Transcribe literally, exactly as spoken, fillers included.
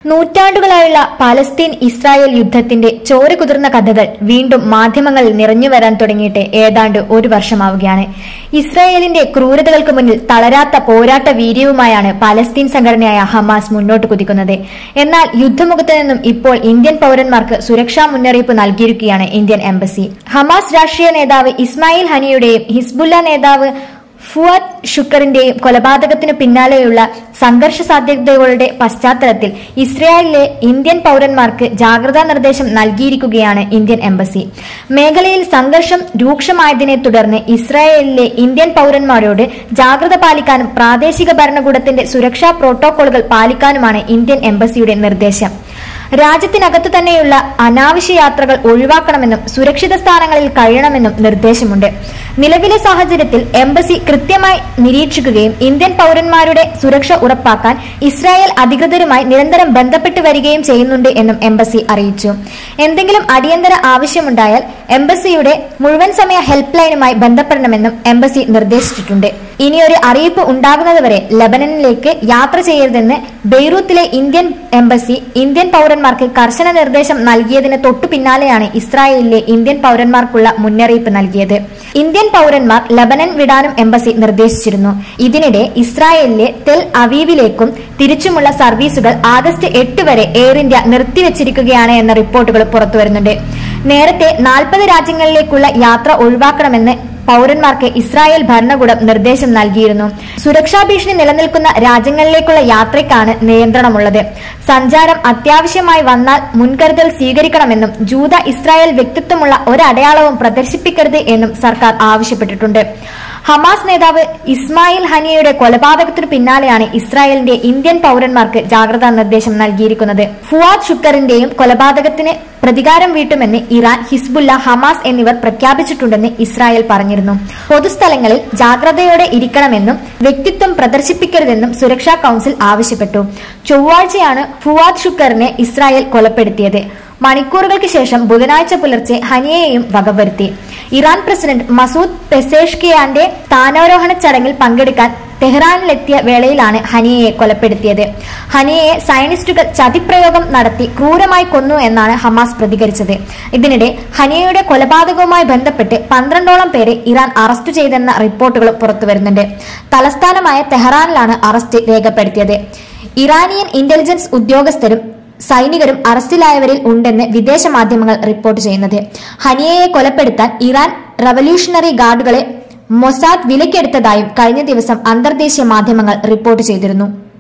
നൂറ്റാണ്ടുകളായുള്ള Palestine Israel യുദ്ധത്തിന്റെ ചോര കുതിർന്ന കഥകൾ വീണ്ടും മാധ്യമങ്ങളിൽ നിറഞ്ഞുവരാൻ തുടങ്ങിയിട്ട് ഏതാണ്ട് ഒരു വർഷമാവുകയാണ്. ഇസ്രായേലിന്റെ ക്രൂരതകൾക്ക് മുന്നിൽ തളരാത്ത പോരാട്ട വീര്യവുമായാണ് പാലസ്തീൻ സംഘടനയായ ഹമാസ് മുന്നോട്ട് കുതിക്കുന്നത്. എന്നാൽ യുദ്ധമുഖത്ത് നിന്നും ഇപ്പോൾ ഇന്ത്യൻ പൗരന്മാർക്ക് സുരക്ഷാ മുന്നറിയിപ്പ് നൽകിയിരിക്കുകയാണ് ഇന്ത്യൻ എംബസി. ഹമാസ് രാഷ്ട്രീയ നേതാവ് ഇസ്മായിൽ ഹനിയുടെയും ഹിസ്ബുല്ല നേതാവ് ഫുവാദ് ഷുക്കറിന്റെയും കൊലപാതകത്തിനു പിന്നാലെയുള്ള സംഘർഷ സാധ്യതകളുടെ പശ്ചാത്തലത്തിൽ ഇസ്രായേലിലെ ഇന്ത്യൻ പൗരന്മാർക്ക് ജാഗ്രതാ നിർദ്ദേശം നൽകിയിരിക്കുകയാണ് ഇന്ത്യൻ എംബസി. മേഖലയിൽ സംഘർഷം രൂക്ഷമായതിനെ തുടർന്ന് ഇസ്രായേലിലെ ഇന്ത്യൻ പൗരന്മാരോട് ജാഗ്രത പാലിക്കാനും പ്രാദേശിക ഭരണകൂടത്തിന്റെ സുരക്ഷാ പ്രോട്ടോകോളുകൾ പാലിക്കാനുമാണ് ഇന്ത്യൻ എംബസിയുടെ നിർദ്ദേശം. രാജ്യത്തിനകത്തു തന്നെയുള്ള അനാവശ്യ യാത്രകൾ ഒഴിവാക്കണമെന്നും സുരക്ഷിത സ്ഥാനങ്ങളിൽ കഴിയണമെന്നും നിർദ്ദേശമുണ്ട്. നിലവിലെ സാഹചര്യത്തിൽ എംബസി കൃത്യമായി നിരീക്ഷിക്കുകയും ഇന്ത്യൻ പൗരന്മാരുടെ സുരക്ഷ ഉറപ്പാക്കാൻ ഇസ്രായേൽ അധികൃതരുമായി നിരന്തരം ബന്ധപ്പെട്ട് വരികയും ചെയ്യുന്നുണ്ട് എന്നും എംബസി അറിയിച്ചു. എന്തെങ്കിലും അടിയന്തര ആവശ്യമുണ്ടായാൽ എംബസിയുടെ മുഴുവൻ സമയ ഹെൽപ്പ് ലൈനുമായി ബന്ധപ്പെടണമെന്നും എംബസി നിർദ്ദേശിച്ചിട്ടുണ്ട്. ഇനിയൊരു അറിയിപ്പ് ഉണ്ടാകുന്നതുവരെ ലബനനിലേക്ക് യാത്ര ചെയ്യരുതെന്ന് ബെയ്റൂത്തിലെ ഇന്ത്യൻ എംബസി ഇന്ത്യൻ പൗരന്മാർക്ക് കർശന നിർദ്ദേശം നൽകിയതിന് തൊട്ടു പിന്നാലെയാണ് ഇസ്രായേലിലെ ഇന്ത്യൻ പൗരന്മാർക്കുള്ള മുന്നറിയിപ്പ് നൽകിയത്. ഇന്ത്യൻ പൗരന്മാർ ലബനൻ വിടാനും എംബസി നിർദ്ദേശിച്ചിരുന്നു. ഇതിനിടെ ഇസ്രായേലിലെ തെൽ അവീവിലേക്കും തിരിച്ചുമുള്ള സർവീസുകൾ ആഗസ്റ്റ് എട്ട് വരെ എയർ ഇന്ത്യ നിർത്തിവച്ചിരിക്കുകയാണ് എന്ന റിപ്പോർട്ടുകൾ പുറത്തുവരുന്നുണ്ട്. നേരത്തെ നാൽപ്പത് രാജ്യങ്ങളിലേക്കുള്ള യാത്ര ഒഴിവാക്കണമെന്ന് പൗരന്മാർക്ക് ഇസ്രായേൽ ഭരണകൂടം നിർദ്ദേശം നൽകിയിരുന്നു. സുരക്ഷാ ഭീഷണി നിലനിൽക്കുന്ന രാജ്യങ്ങളിലേക്കുള്ള യാത്രയ്ക്കാണ് നിയന്ത്രണമുള്ളത്. സഞ്ചാരം അത്യാവശ്യമായി വന്നാൽ മുൻകരുതൽ സ്വീകരിക്കണമെന്നും ജൂത ഇസ്രായേൽ വ്യക്തിത്വമുള്ള ഒരടയാളവും പ്രദർശിപ്പിക്കരുത് എന്നും സർക്കാർ ആവശ്യപ്പെട്ടിട്ടുണ്ട്. ഹമാസ് നേതാവ് ഇസ്മായിൽ ഹനിയയുടെ കൊലപാതകത്തിനു പിന്നാലെയാണ് ഇസ്രായേലിന്റെ ഇന്ത്യൻ പൗരന്മാർക്ക് ജാഗ്രതാ നിർദ്ദേശം നൽകിയിരിക്കുന്നത്. ഫുവാദ് ഷുക്കറിന്റെയും കൊലപാതകത്തിന് പ്രതികാരം വീട്ടുമെന്ന് ഇറാൻ, ഹിസ്ബുല്ല, ഹമാസ് എന്നിവർ പ്രഖ്യാപിച്ചിട്ടുണ്ടെന്ന് ഇസ്രായേൽ പറഞ്ഞിരുന്നു. പൊതുസ്ഥലങ്ങളിൽ ജാഗ്രതയോടെ ഇരിക്കണമെന്നും വ്യക്തിത്വം പ്രദർശിപ്പിക്കരുതെന്നും സുരക്ഷാ കൌൺസിൽ ആവശ്യപ്പെട്ടു. ചൊവ്വാഴ്ചയാണ് ഫുവാദ് ഷുക്കറിനെ ഇസ്രായേൽ കൊലപ്പെടുത്തിയത്. മണിക്കൂറുകൾക്ക് ശേഷം ബുധനാഴ്ച പുലർച്ചെ ഹനിയയെയും വകവരുത്തി. ഇറാൻ പ്രസിഡന്റ് മസൂദ് പെസേഷ്കിയാന്റെ സ്ഥാനാരോഹണ ചടങ്ങിൽ പങ്കെടുക്കാൻ ടെഹ്റാനിലെത്തിയ വേളയിലാണ് ഹനിയയെ കൊലപ്പെടുത്തിയത്. ഹനിയയെ സയനിസ്റ്റുകൾ ചതിപ്രയോഗം നടത്തി ക്രൂരമായി കൊന്നു എന്നാണ് ഹമാസ് പ്രതികരിച്ചത്. ഇതിനിടെ ഹനിയയുടെ കൊലപാതകവുമായി ബന്ധപ്പെട്ട് പന്ത്രണ്ടോളം പേരെ ഇറാൻ അറസ്റ്റ് ചെയ്തെന്ന റിപ്പോർട്ടുകൾ പുറത്തുവരുന്നുണ്ട്. തലസ്ഥാനമായ ടെഹ്റാനിലാണ് അറസ്റ്റ് രേഖപ്പെടുത്തിയത്. ഇറാനിയൻ ഇന്റലിജൻസ് ഉദ്യോഗസ്ഥരും സൈനികരും അറസ്റ്റിലായവരിൽ ഉണ്ടെന്ന് വിദേശ മാധ്യമങ്ങൾ റിപ്പോർട്ട് ചെയ്യുന്നത്. ഹനിയയെ കൊലപ്പെടുത്താൻ ഇറാൻ റവല്യൂഷണറി ഗാർഡുകളെ മൊസാദ് വിലക്കെടുത്തതായും കഴിഞ്ഞ ദിവസം അന്തർദേശീയ മാധ്യമങ്ങൾ റിപ്പോർട്ട് ചെയ്തിരുന്നു.